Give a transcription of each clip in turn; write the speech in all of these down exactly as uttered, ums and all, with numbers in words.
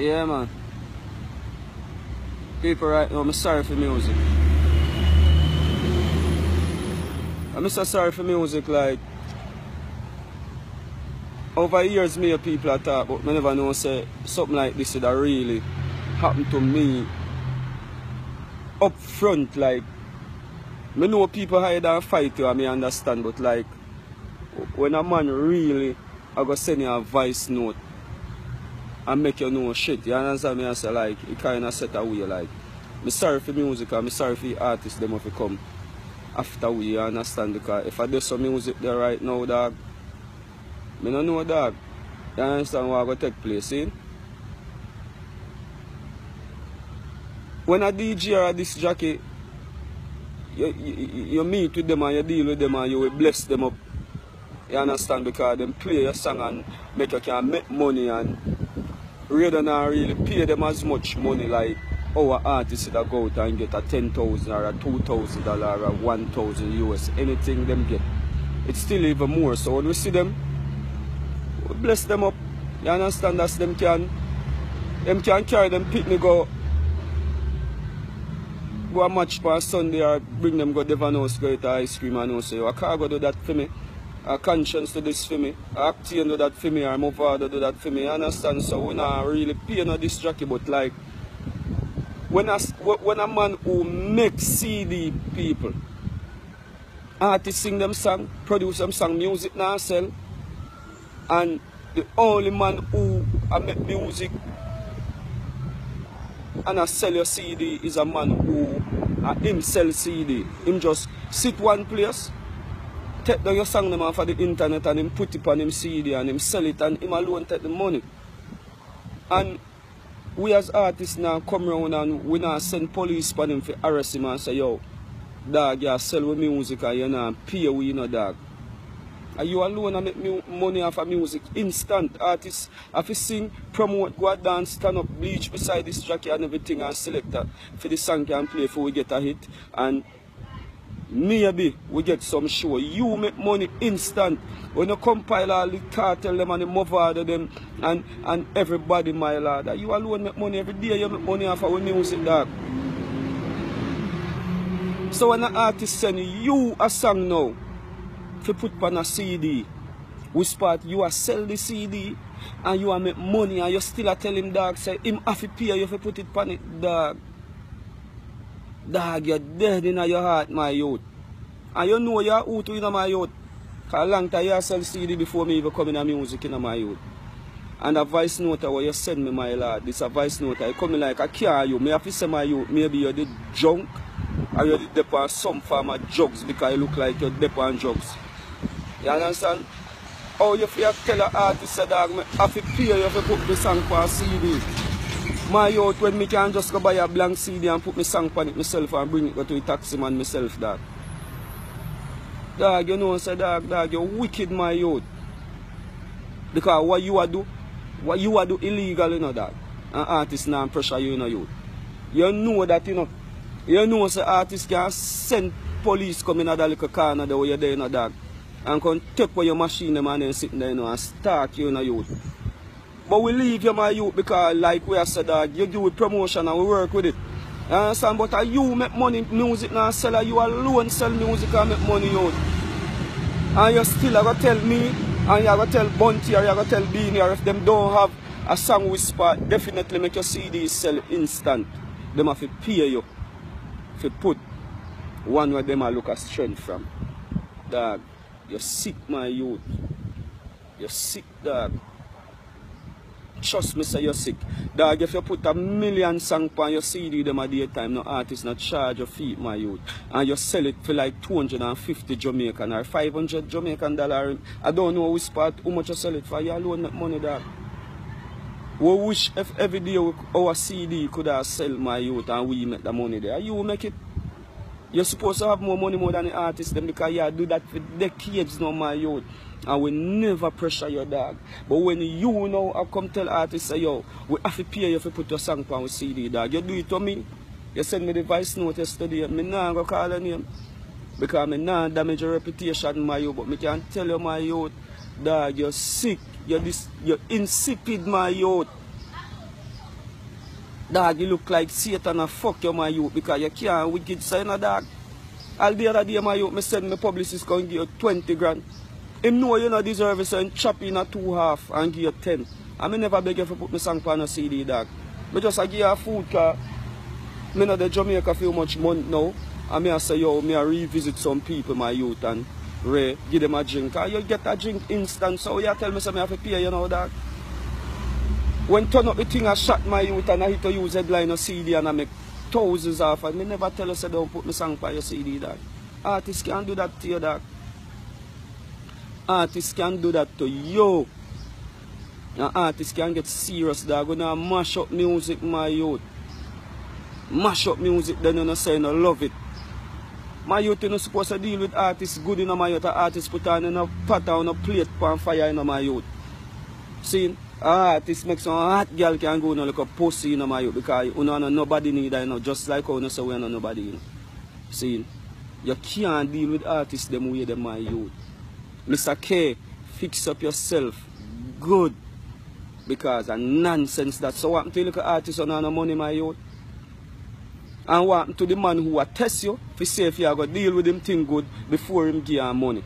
Yeah, man. People right now, I'm sorry for music. I'm so sorry for music, like, over years me and people are talk, but I never know say something like this that really happened to me up front. Like, I know people hide and fight you and me understand, but like, when a man really I go send you a voice note and make you know shit, you understand me? I say like, it kind of set away, like, I'm sorry for music and I'm sorry for the artists them if you come after we, you understand? Because if I do some music there right now, dog, I don't know, dog. You understand what will take place, see? When a D J or a disc jockey, you, you, you meet with them and you deal with them and you will bless them up. You understand? Because them play your song and make you can make money, and radio not really pay them as much money like our artists that go out and get a ten thousand or a two thousand dollars or a one thousand U S. Anything them get, it's still even more. So when we see them, we bless them up. You understand? That's them can, them can carry them picnic go, go a match for Sunday or bring them go Devon House, go eat ice cream and also say, I can't go do that for me. A Conscience do this for me. A Actian do that for me. Or my father do that for me. You understand? So we not really pay no this jockey, but like, when a, when a man who makes C D people, artists sing them song, produce them song, music now sell, and the only man who I make music and I sell your C D is a man who uh, him sell C D. Him just sit one place, take down your song them off of the internet and him put it on him C D and him sell it and him alone take the money. And we as artists now come around and we now send police for him for arrest him and say, yo, dog, you sell with music and you not pay we, you know, dog. And you alone and make money off of music instant. Artists have to sing, promote, go out dance, stand up, bleach beside this jockey and everything and select that for the song can play before we get a hit. And maybe we get some show. You make money instant. When you compile all the cartel them and the mother them and, and everybody, my lord, you alone make money every day. You make money off of music, dog. So when an artist send you a song now, if you put on a C D, which part you are sell the C D and you are make money and you still are tell him, dog, say him have to pay you if you put it on it, dog. Dog, you're dead in your heart, my youth. And you know you're out in my youth. Because a long time you sell C D before me even come in music in my youth. And a voice note where you send me, my lord, this a voice note. I come in like I care you. Me have to say my youth, maybe you're the junk or you're the dep on some form of drugs because you look like you're dep on drugs. You understand? Oh, you have to tell an artist, say, dog, I have to pay you if you put the song for a C D. My youth, when me can just go buy a blank C D and put my song on it myself and bring it go to the taxi man myself, dog. Dog, you know, say, dog, dog, you're wicked, my youth. Because what you are do, what you are do illegal, you know, dog. And artists now pressure you, you know, youth. You know that, you know. You know, say, artists can send police come in at that little corner there where you're there, you know, dog. And come take away your machine them and then sitting there, you know, and start you, you know, youth. But we leave you, my youth, because like we have said, dog, you do with promotion and we work with it. You understand? But uh, you make money, music now sell, you alone sell music and make money, youth. And you still are going to tell me, and you're going to tell Bunty, or you're going to tell Beanie, or if them don't have a song whisper, definitely make your C D sell instant. Them have to pay you to put one where them are look at strength from. Dog, you're sick, my youth. You're sick, dog. Trust me, say you're sick. Dog, if you put a million songs on your C D them a daytime, no artist not charge your feet, my youth. And you sell it for like two hundred fifty Jamaican or five hundred Jamaican dollar. I don't know which part, how much you sell it for. You alone make money, dog. We wish if every day we, our C D could have sell, my youth, and we make the money there. You make it. You're supposed to have more money more than the artists them because you do that for decades now, my youth. And we never pressure your dog. But when you know I come tell artists, say, yo, we have to pay you if you put your song on with C D, dog. You do it to me. You send me the voice note yesterday. Me nah go call your name. Because me nah damage your reputation, my youth. But me can tell you, my youth, dog, you're sick. You're, this, you're insipid, my youth. Dog, you look like Satan and fuck you, my youth, because you can't wicked say no dog. All the other day, my youth, me send my publicist can give you twenty grand. Him know you not deserve it, so him chop in a two half and give you ten. I me never beg you to put my song on a C D, dog. Me just I give you a food car. Me know the Jamaica feel much money now. And me I say, yo, me I revisit some people, my youth, and Ray, give them a drink. And you get a drink instant, so you tell me so me have to pay, you know, dog. When turn up the thing I shot my youth and I hit to use headline or C D and I make thousands off, and me never tell us I don't put my song on your C D, dog. Artists can do that to you, dog. Artists can do that to you. An artist can get serious, dog. When I mash up music, my youth. Mash up music, then you know say you love it. My youth, you not supposed to deal with artists good in my youth. Artists put on in a pot on a plate pan fire in my youth. See, artists make some hot girl can go and look a pussy in my youth because you know nobody need that, you know, just like how you say we know nobody, you know. See, you can't deal with artists them way them my youth. Mister K, fix up yourself good because a nonsense that. So what happened to you look at artists on no money, my youth? And what happened to the man who will test you to see if you are going to deal with him thing good before him give you money?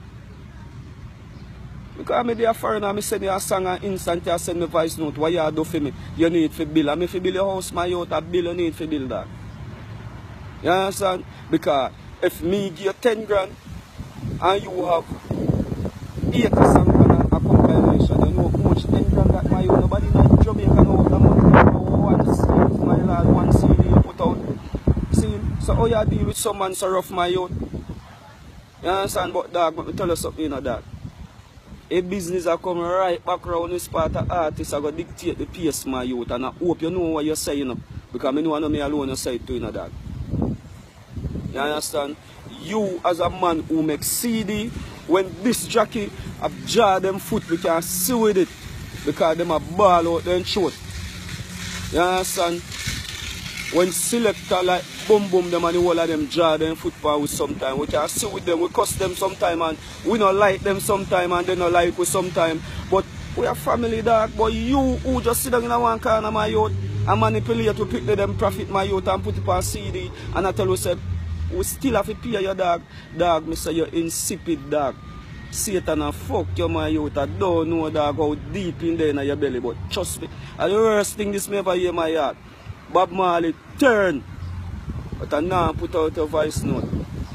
Because I'm a foreigner, I send you a song and instant I send me voice note. What you do for me? You need for bill. I'm if you build your house, my youth, a bill you need for build that. You understand? Because if me give you ten grand and you have eighty songs and a compilation, you know how much ten grand that my youth, nobody in Jamaica know the money. One C D, my lad, one C D you put out. See? So how you deal with someone so rough, my youth? You understand? But dog, let me tell you something, you know, dog. A business that come right back around this part of artists are going to dictate the pace, my youth, and I hope you know what you're saying, you know, because I know I know me alone you say it too, you know, dog. You understand? You as a man who makes C D, when this jockey have jar them foot, we can see with it because them a ball out their throat. You understand? When selector like boom boom them and the whole of them jar them football with sometime. We can see with them, we cuss them sometime and we not like them sometime and they not like us sometime. But we are family, dog. But you who just sit down in a one corner, my youth, and manipulate to pick them profit, my youth, and put it on C D, and I tell you, say, we still have to pay your dog. Dog, me say you're insipid, dog. Satan and fuck you, my youth. I don't know, dog, how deep in there in your belly, but trust me. And the worst thing this may ever hear my heart. Bob Marley turn. But I now put out a voice note.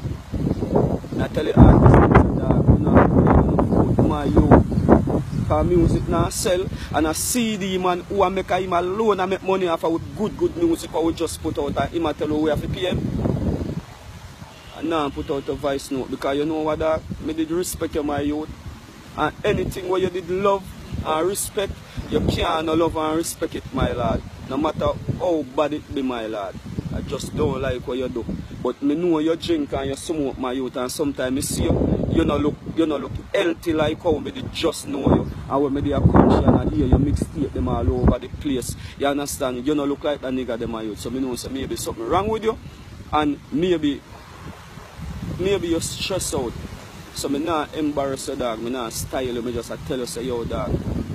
And I tell you, dog, you know, put my youth. Because music now sell. And a C D man who I make him alone and make money off with good, good music, I will just put out and him I tell you we have to pay him. And now put out a voice note because you know what, dog? Me did respect you, my youth. And anything where you did love and respect, you can't love and respect it, my lad. No matter how bad it be, my lad. I just don't like what you do. But me know you drink and you smoke, my youth, and sometimes I see you, you not look, you not look healthy like how me did just know you. And when me dey a country and I hear you mixtape them all over the place, you understand? You not look like that nigga them, my youth. So me know so maybe something wrong with you, and maybe maybe you're stressed out. So me not embarrass you, dog. Me not style you. Me just I tell you, say, yo, dog.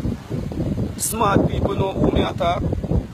Smart people know who me attack.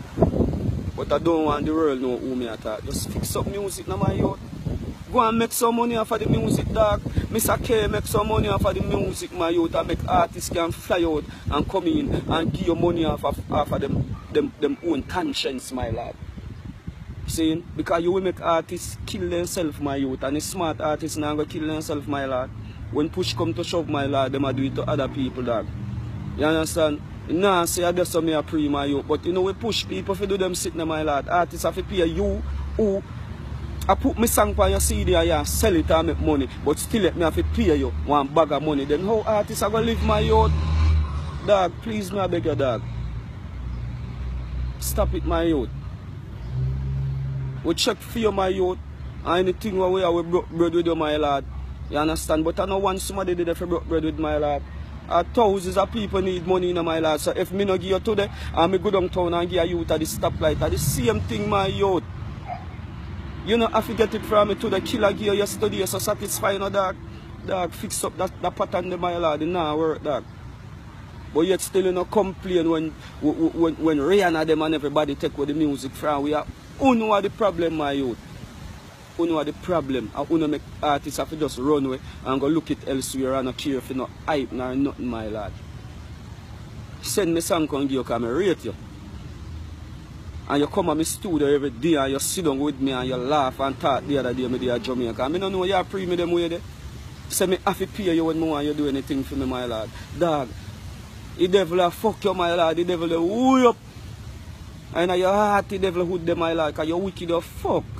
But I don't want the world know who me attack. Just fix up music now, my youth. Go and make some money off of the music, dog. Mister K make some money off of the music, my youth, and make artists can fly out and come in and give you money off of, off of them, them, them own conscience, my lad. See? Because you will make artists kill themselves, my youth, and the smart artists now go kill themselves, my lad. When push come to shove, my lad, them a do it to other people, dog. You understand? Nah, say I just me a pre, my youth, but you know we push people if you do them sitting, my lad. Artists have to pay you who I put my song on your C D and you sell it and make money, but still let me have to pay you one bag of money. Then how artists are going to live, my youth? Dog, please me I beg you, dog. Stop it, my youth. We check for you, my youth, and anything where we are, we broke bread with you, my lad. You understand? But I know once somebody did if you broke bread with my lad. Uh, thousands of people need money in my lad. So if me no give you today, and me go downtown and give you at the stoplight, at the same thing, my youth. You know, I forget it from me to the killer gear yesterday, so satisfying, you know, dog. Dog, fix up that, that pattern, my lad. It nah work, dog. But yet still you know complain when when when Rihanna them and everybody take away the music from we are. Who know what the problem, my youth? Who know what the problem? And who know make artists have to just run away and go look it elsewhere and not care if you not hype nor nothing, my lad. Send me song and give you because I rate you. And you come to my studio every day and you sit down with me and you laugh and talk the other day me there at Jamaica. I don't know you pre me them way there. Say me have to pay you when more you do anything for me, my lad. Dog. The devil will fuck you, my lad. The devil will woo you up. And your heart, the devil hood them, my lad, because you're wicked as fuck.